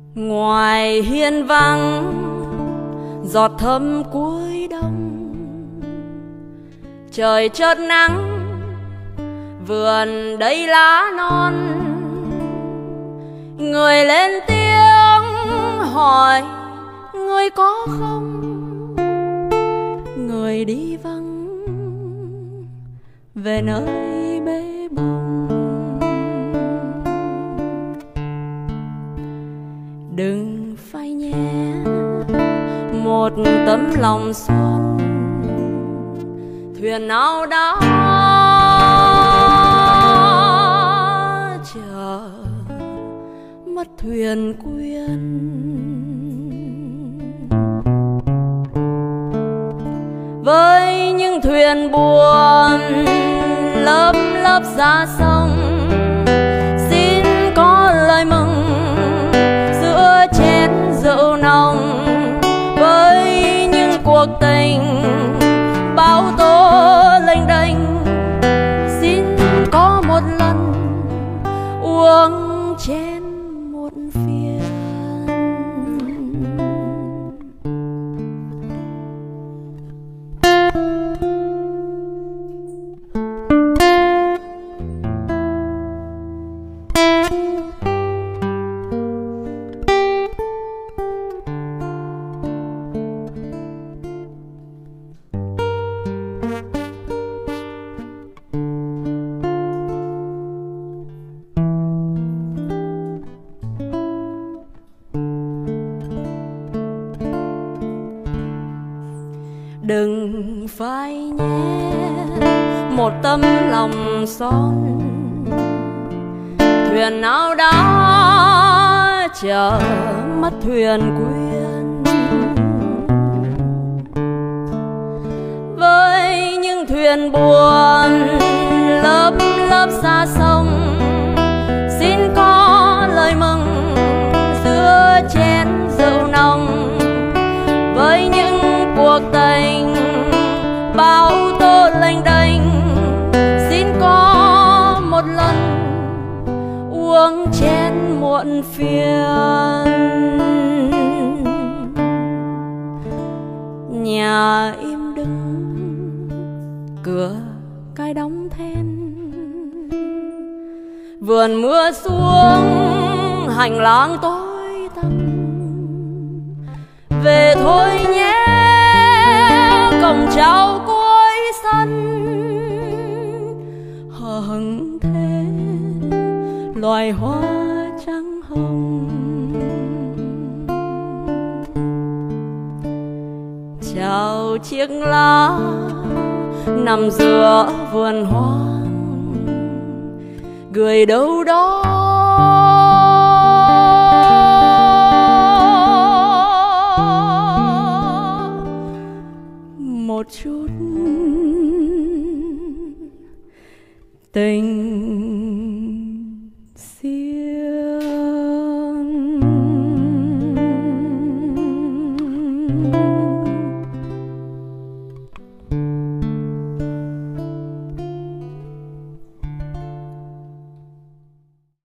Ngoài hiên vắng giọt thấm cuối đông, trời chớt nắng vườn đầy lá non. Người lên tiếng hỏi người có không, người đi vắng về nơi bể bồng. Đừng phai nhé một tấm lòng xuân, thuyền nào đó chờ mất thuyền quyên. Với những thuyền buồn lấp lấp ra sông, xin có lời mừng giữa chén rượu nồng. Với những cuộc tình bão tố lênh đênh, xin có một lần uống chén muộn phiền. Đừng phai nhé một tấm lòng son, thuyền nào đó chờ mất thuyền quyên. Với những thuyền buồn lấp lấp ra sông, xin có lời mừng giữa chén rượu nồng. Với những cuộc tình bão tố lênh đênh, xin có một lần uống chén muộn phiền. Nhà im đứng, cửa cài đóng then, vườn mưa xuống, hành lang tối tăm. Về thôi nhé cổng chào cuối sân, hờ hững thế loài hoa trắng hồng. Chào chiếc lá nằm giữa vườn hoang, gửi đâu đó một chút tình xiên.